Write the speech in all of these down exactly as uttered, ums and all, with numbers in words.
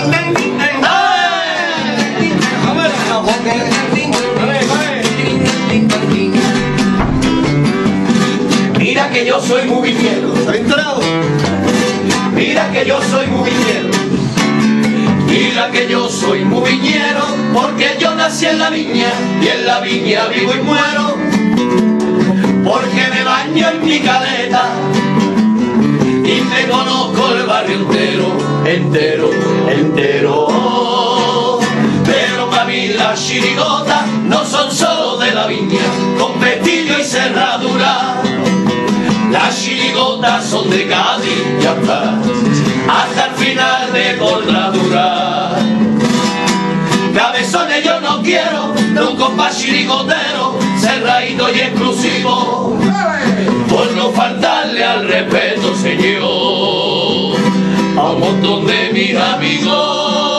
Mira que yo soy muy viñero. ¿Se ha enterado? Mira que yo soy muy viñero. Mira que yo soy muy viñero, porque yo nací en la viña y en la viña vivo y muero, porque me baño en mi caleta y me conozco el barrio entero, entero, entero. Pero para mí las chirigotas no son solo de la viña, con pestillo y cerradura. Las chirigotas son de Cádiz y hasta, hasta el final de Cortadura. Cabezones yo no quiero de un compás chirigotero, cerradito y exclusivo, por no faltarle al respeto, señor, a un montón de mis amigos.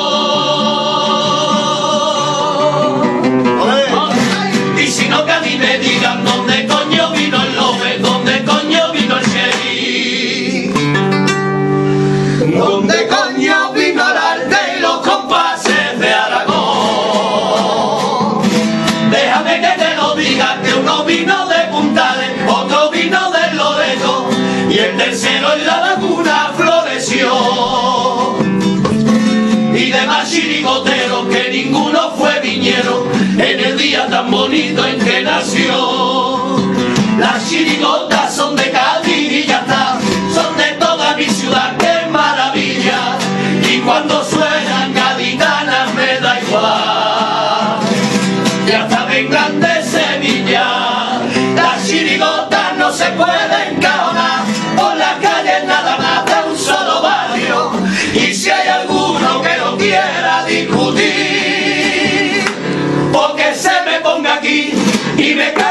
Y si no, que a mí me digan dónde coño vino el López, dónde coño vino el Sheriff, dónde coño vino el arte y los compases de Aragón. Déjame que te lo diga, que uno vino de Puntales, otro vino del Loreto y el tercero en la Laguna floreció. Y demás chirigoteros que ninguno fue viñero en el día tan bonito en que nació. Las chirigotas son de Cádiz y ya está, son de toda mi ciudad, qué maravilla. Y cuando suenan gaditanas me da igual, y hasta vengan de Sevilla. Las chirigotas no se pueden encajonar por las calles nada más de un solo barrio. Y si hay alguno que no quiera discutir, porque se me ponga aquí y me